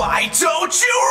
why don't you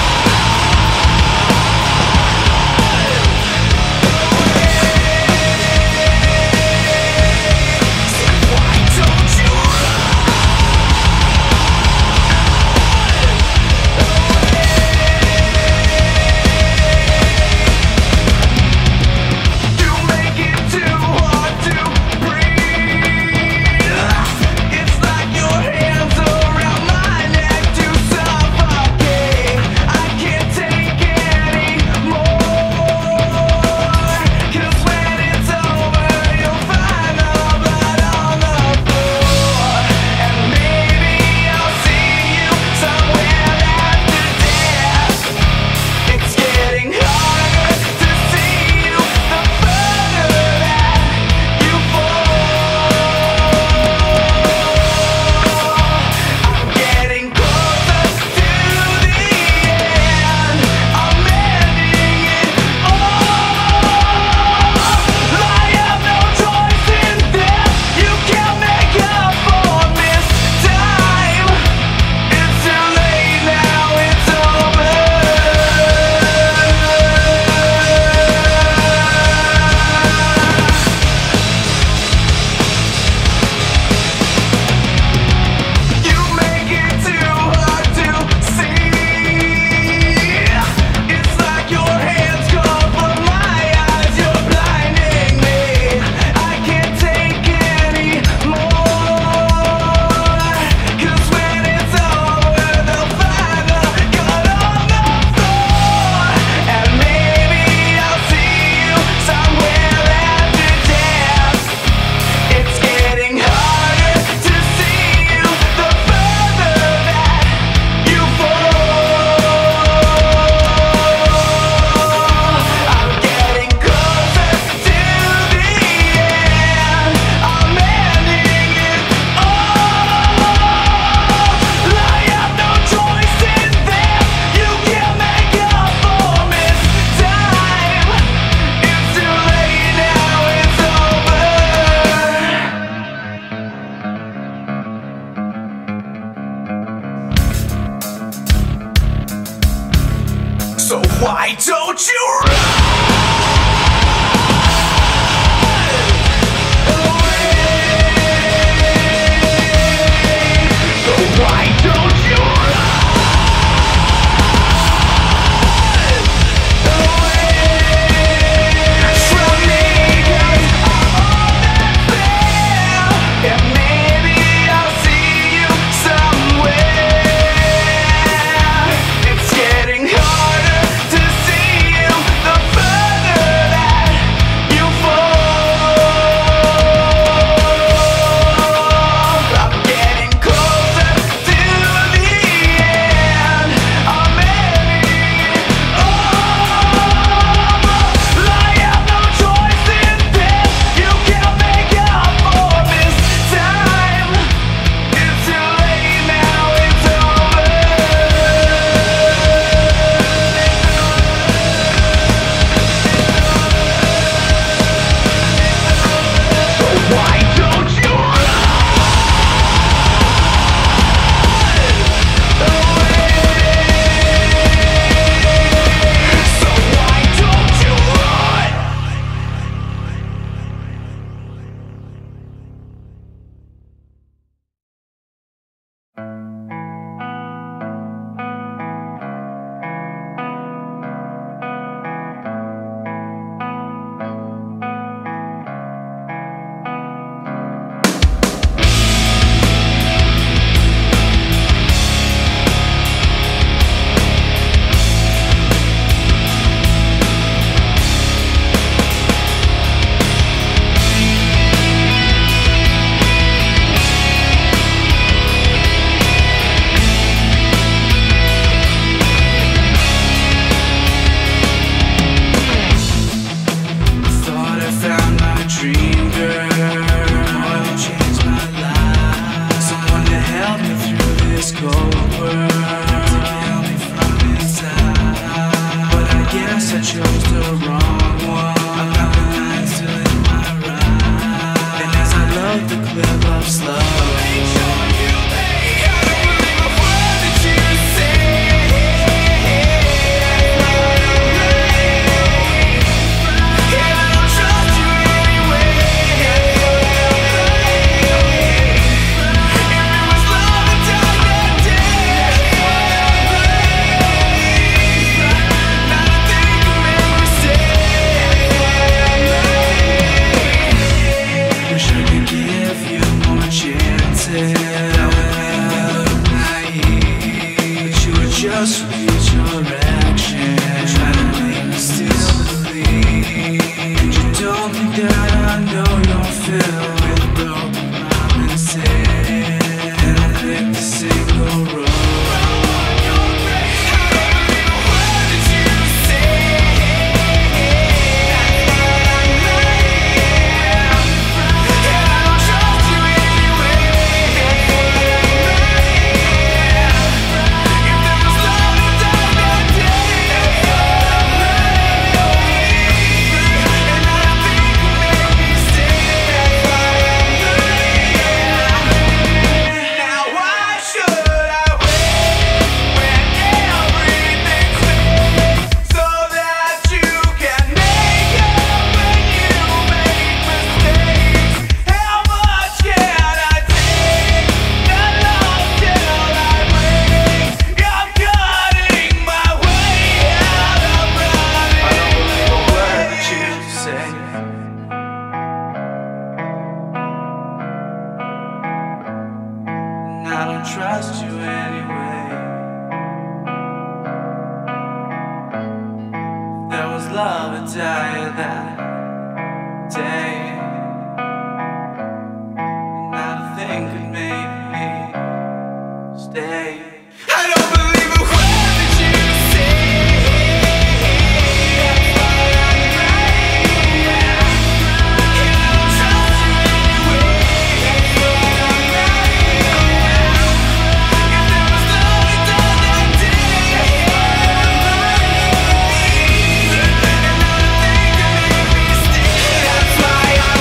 So why don't you Make sure you lay out. I believe a word that you say. that I know you're filled with broken promises, and I think the single road. I don't trust you anyway. If there was love, I'd tell you that day. And not a thing could make me stay. I don't believe a word that you say. That's why I'm crying. And I don't trust you anyway. That's why I'm crying. That's why I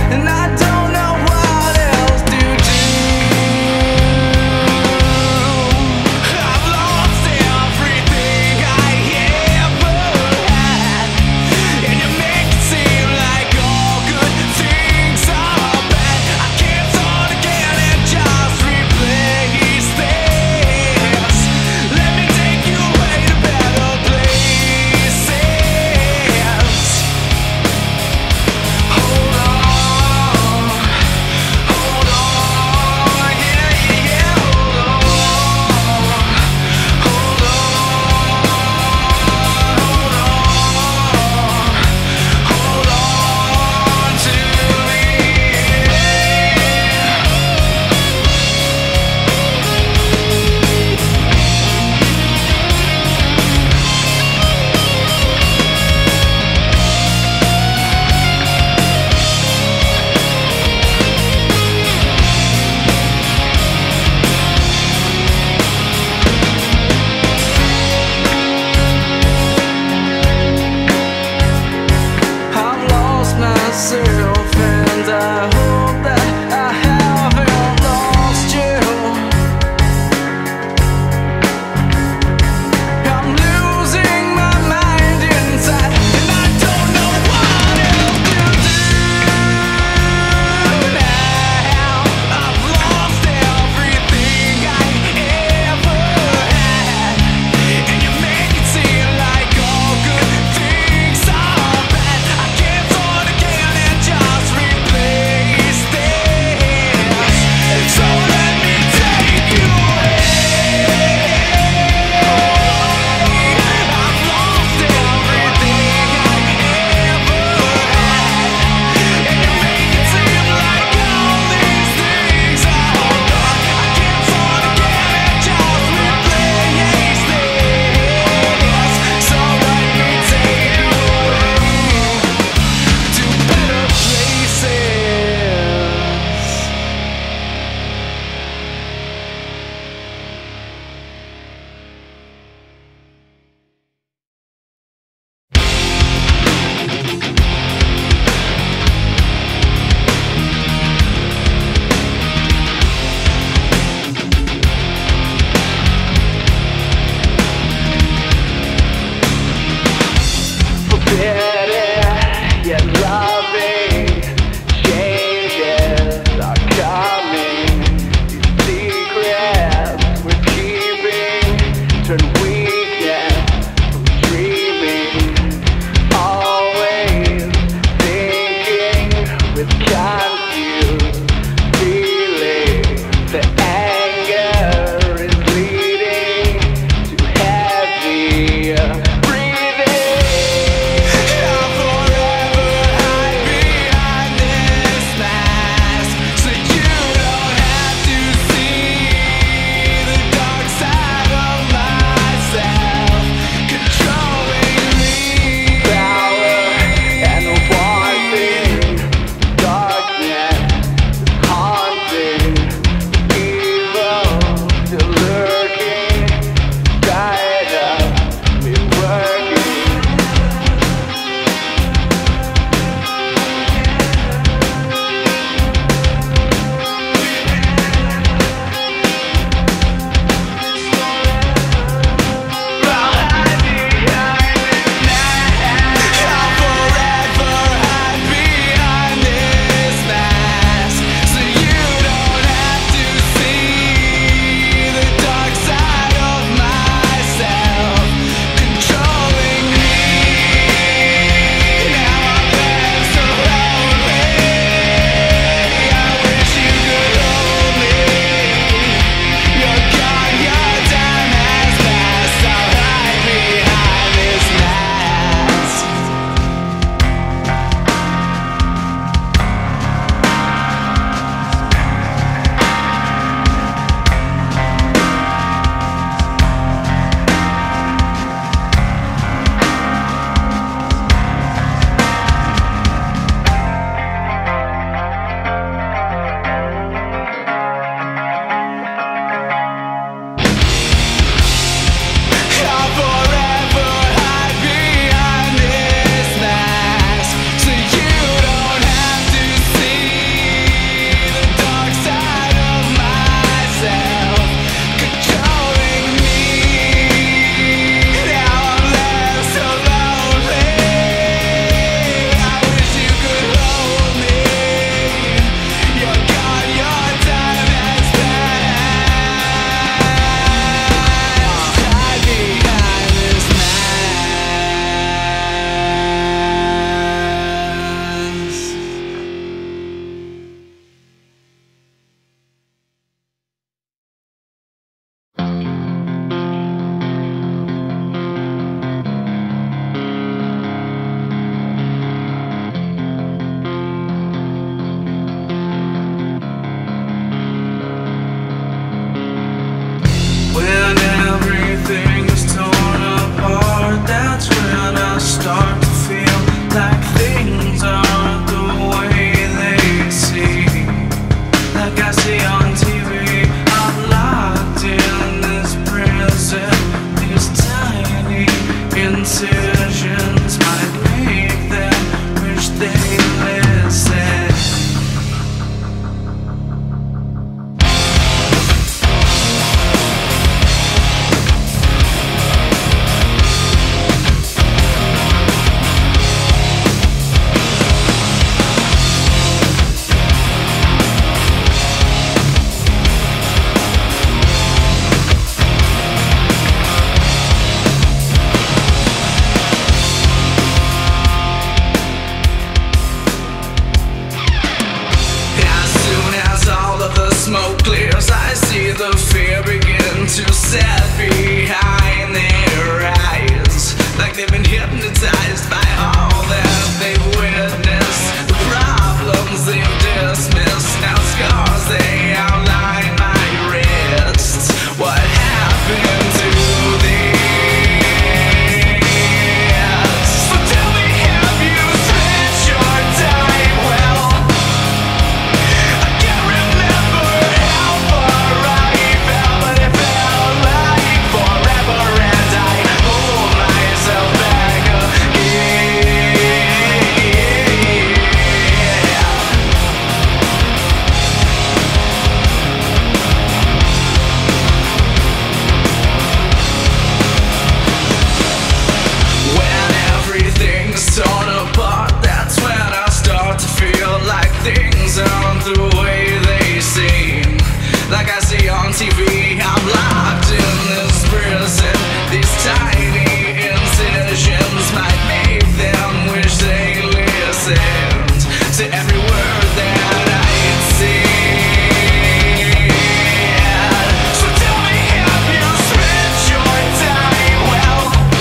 and I don't know what else to do. I've lost everything I ever had, and you make it seem like all good things are bad. I can't start again and just replace this. Let me take you away to better places. Hold on, yeah, yeah, hold on, hold on to me. I've lost myself, and I hope that I haven't lost you. I'm losing my mind inside, and I don't know what else to do now. I've lost everything I ever had, and you make it seem like all good things are bad. I can't start again and just replace this. So let me take you away. I've lost everything I ever had, and you make it seem like all these things are bad. I can't start again and just replace this. So let me take you away to better forbidden yet loving changes are coming. These secrets we're keeping turn weakness from dreaming. Always thinking with confused feeling. The anger is leading to heavy breathing. I'll forever hide behind this mask, so you don't have to see the dark side of myself controlling me. Power and wanting dark the fear begin to set behind their eyes, like they've been hypnotized by all that they've witnessed. The problems they've dismissed, now scars they outline my wrists. What happened to these? So tell me, have you spent your time well? I can't remember how far I fell, but it felt like forever, and I hold myself back again. When everything's torn apart, that's when I start to feel like things aren't the way they seem. Like I see on TV, I'm locked in this prison. These tiny incisions might make them wish they listened to every word that I said. So tell me, have you spent your time well?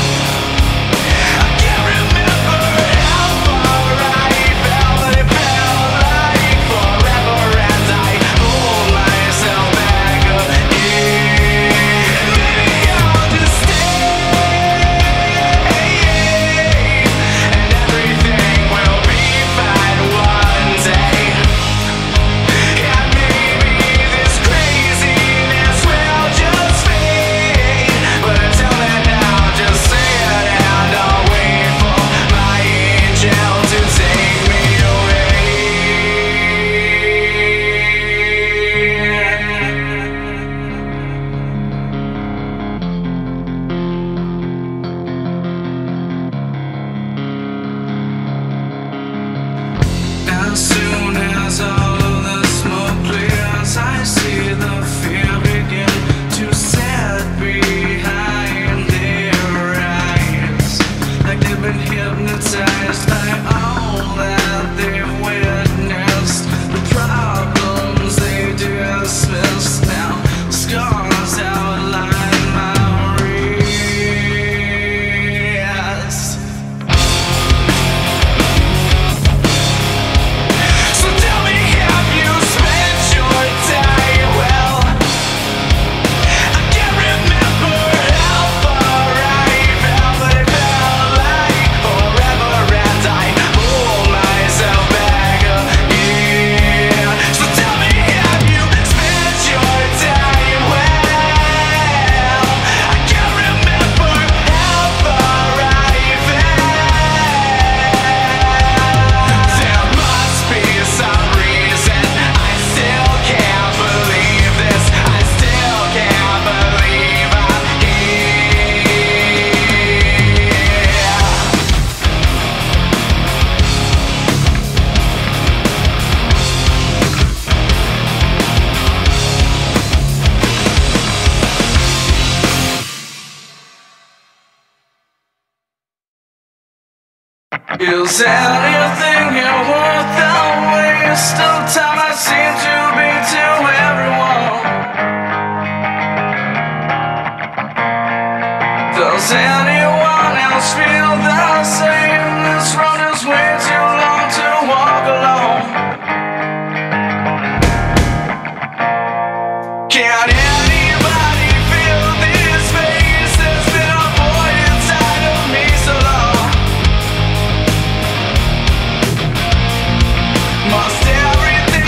I can't remember how far I fell, but it felt like forever, and I hold myself back again. Maybe I'll just stay, and everything will be fine one day. And maybe this craziness will just fade. But until then, now just say it, and I'll wait for my angel to take me away. As soon as all of the smoke clears, I see the fear begin to set behind their eyes, like they've been hypnotized by all that they've witnessed. The problems they dismiss, now scars outline my wrist. So tell me, have you spent your time well? I can't remember how far I fell, but it felt like forever, and I hold myself back again. So tell me, have you spent your time well? I can't remember how far I fell. There must be some reason I still can't believe this. I still can't believe I'm here. Is anything here worth the waste of time? I seem to be to everyone. Does anyone else feel the same? This road is way too long to walk alone. Can anybody feel this space that's been a void inside of me so long? Must everything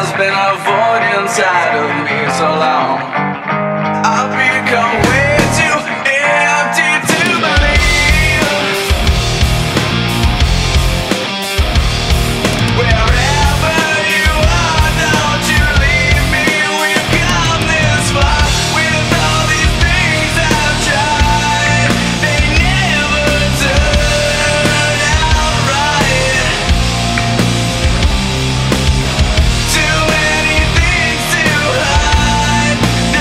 has been a void inside of me so long. I've become way too empty to believe. Wherever you are, don't you leave me. We've come this far with all these things I've tried. They never turn out right. Too many things to hide.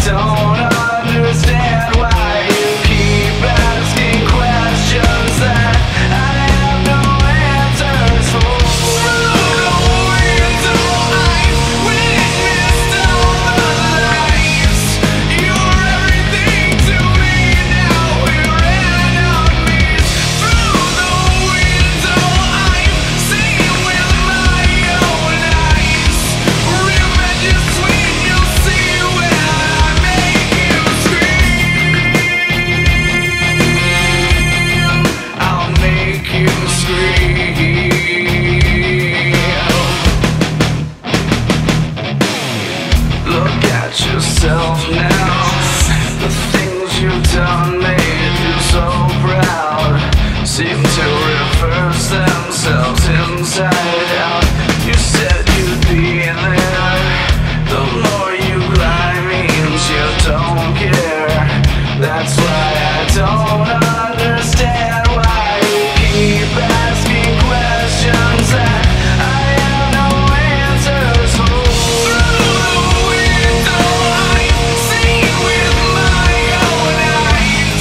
don't understand why you keep asking questions that I have no answers for. Through the window, I've witnessed all the lies. You're everything to me, now we're enemies. Through the window, I've seen with my own eyes. Revenge is sweet, you'll see when I make you scream. I'll make you scream. Look at yourself now. The things you've done made you so proud seem to reverse themselves inside out. You said you'd be there. The more you lie means you don't care. That's why I don't understand why you keep asking questions that I have no answers for. Through the window, I see with my own eyes.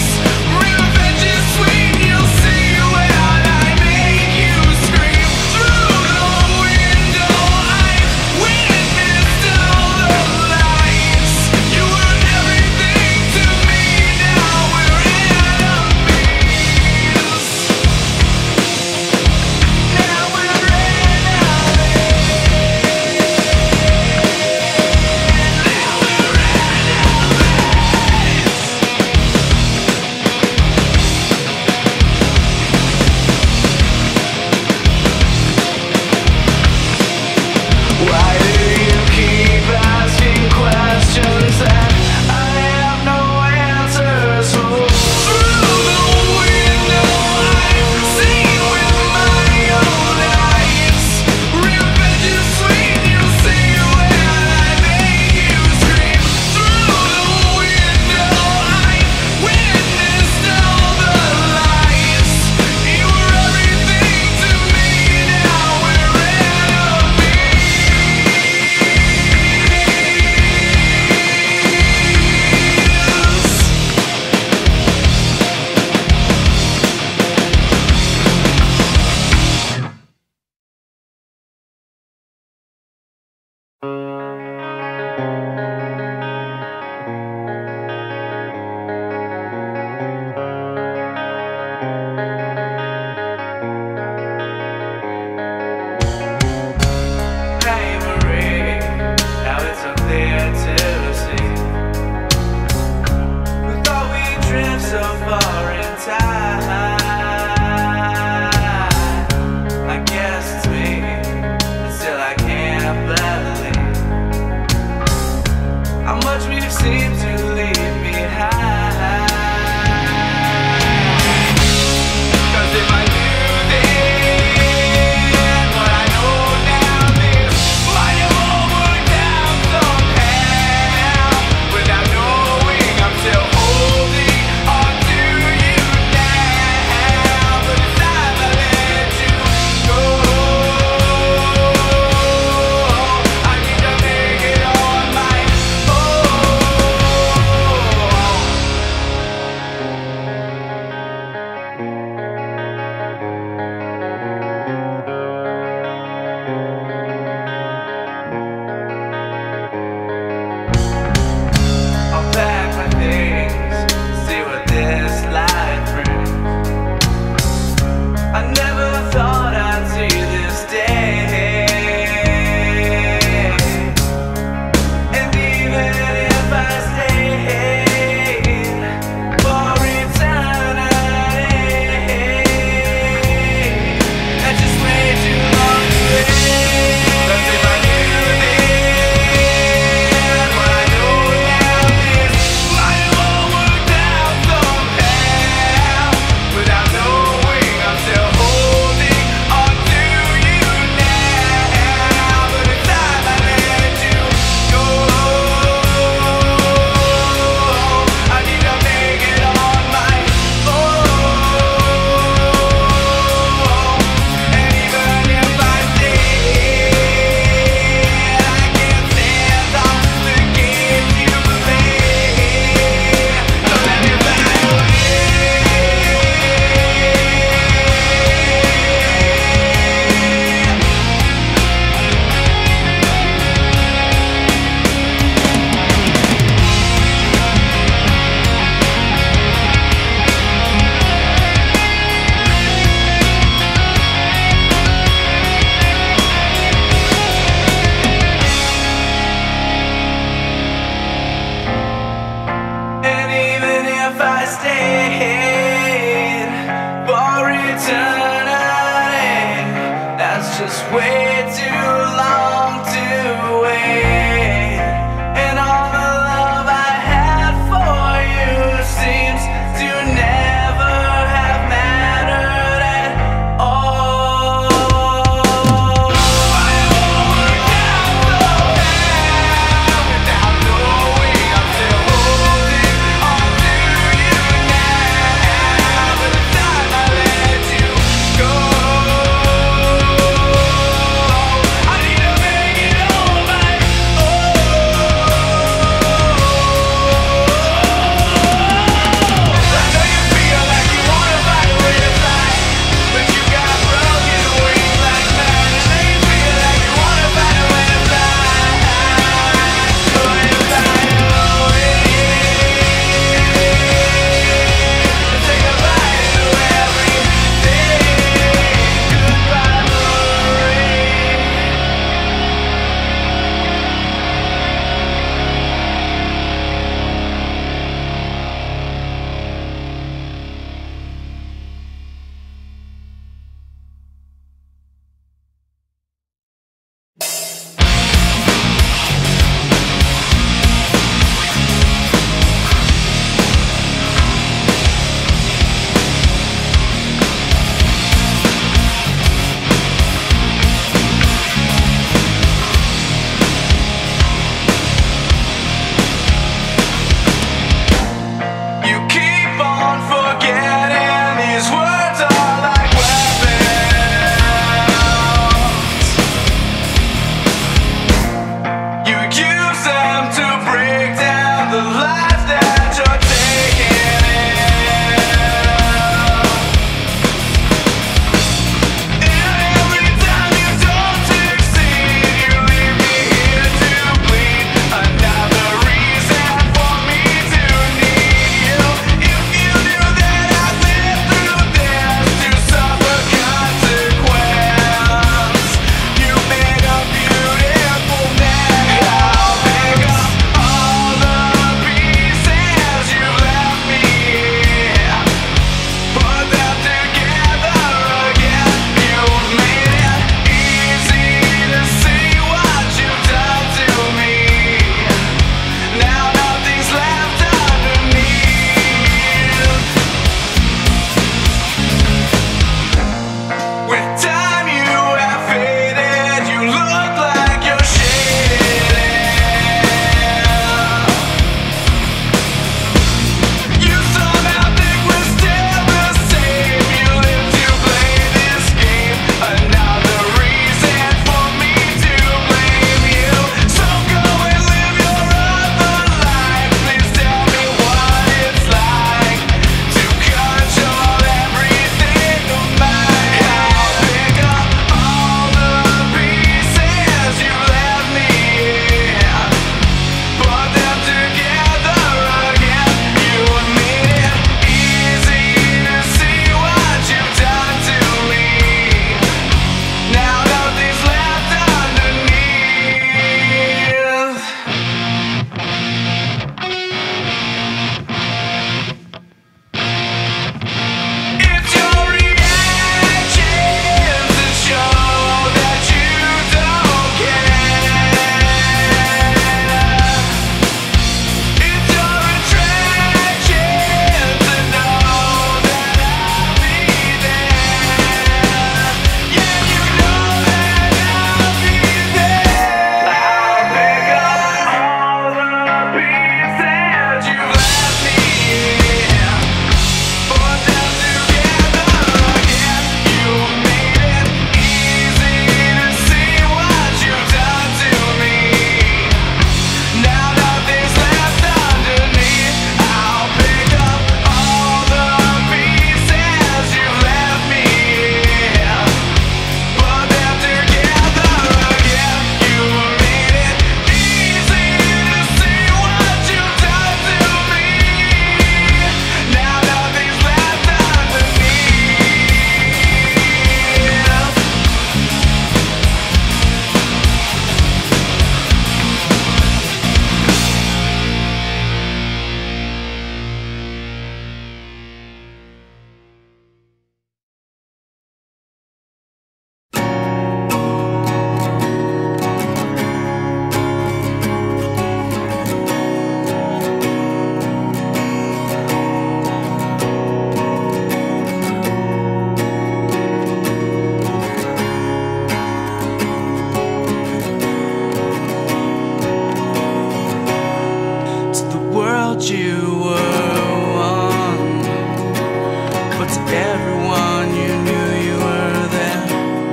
thought you were one, but to everyone you knew you were their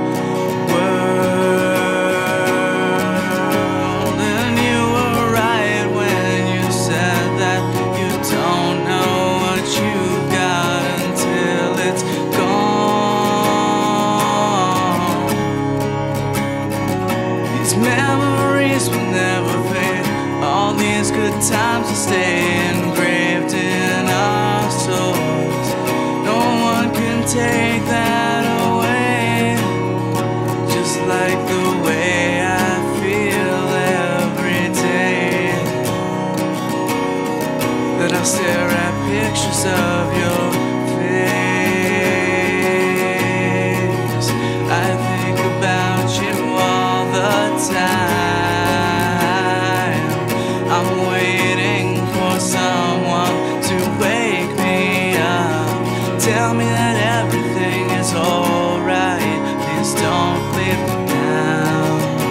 world. And you were right when you said that you don't know what you've got until it's gone. These memories will never fade. All these good times will stay engraved in our souls. No one can take that away. Just like the way I feel every day that I stare at pictures of your face. I think about you all the time. I'm waiting for someone to wake me up. Tell me that everything is alright. Please don't leave me now.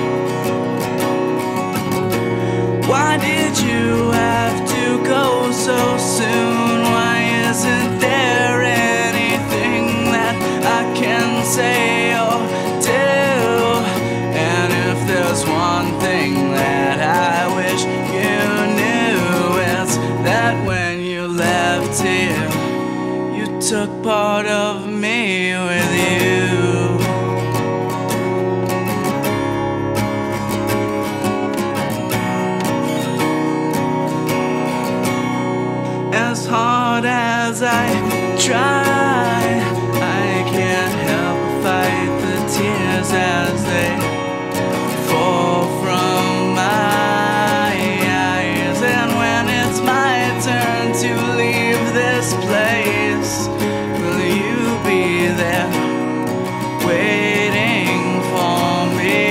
Why did you have to go so soon? Why isn't there anything that I can say or do? And if there's one thing that I wish you knew, it's that when you left here, you took part of me with you. As hard as I try, I can't help but fight the tears as they fall from my eyes. And when it's my turn to leave this place, will you be there waiting for me?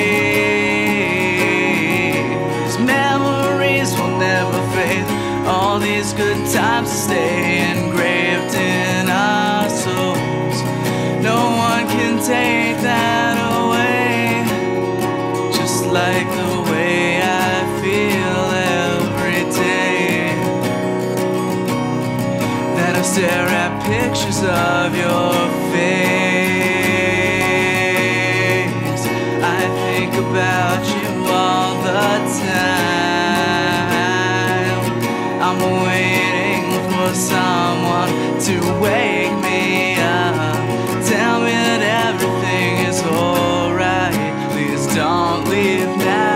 These memories will never fade. All these good times stay engraved in our souls. No one can take that away. Just like the way I feel every day that I stare at pictures of your face. I think about you all the time. I'm waiting for someone to wake me up. Tell me that everything is alright. Please don't leave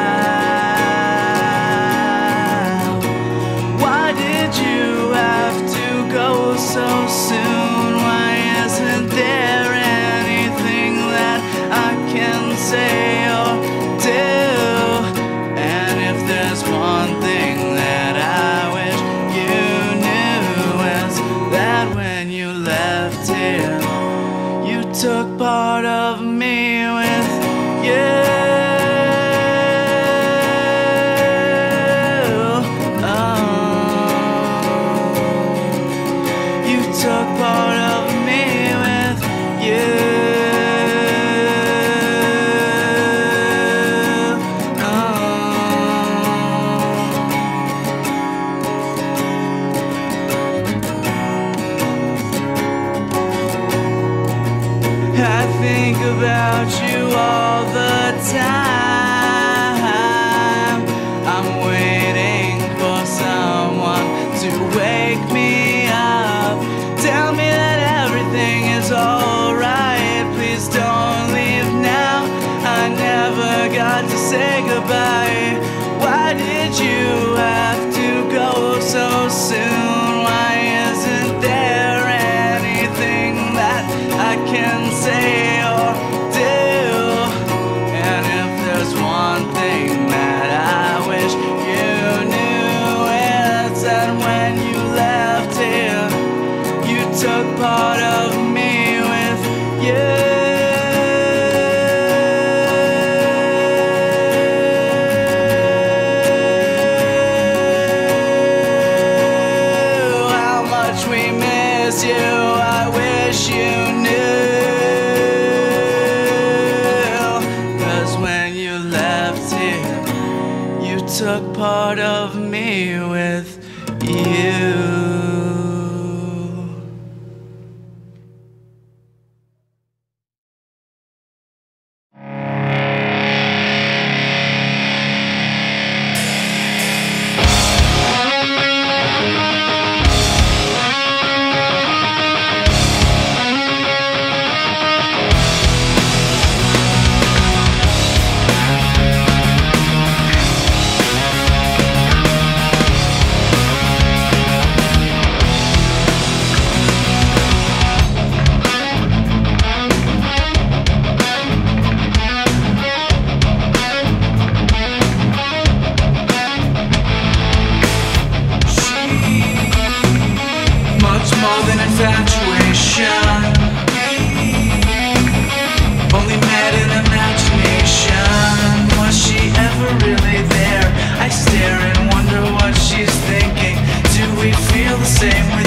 now. Why did you have to go so soon? Why isn't there anything that I can say or do? And if there's one thing that I wish you knew, it's that when you left here, you took part of me with you. You took part of me with you. I think about you all the time. I'm waiting for someone to wake me up. Tell me that everything is alright. Please don't leave now. I never got to say goodbye. Why did you have to go so soon? Why isn't there anything that I can say or do? And if there's one thing that I wish you knew, it's that when you left here, you took part of me with you. How much we miss you, I wish you knew. took part of me with you. more than infatuation, only met in imagination. Was she ever really there? I stare and wonder what she's thinking. Do we feel the same way?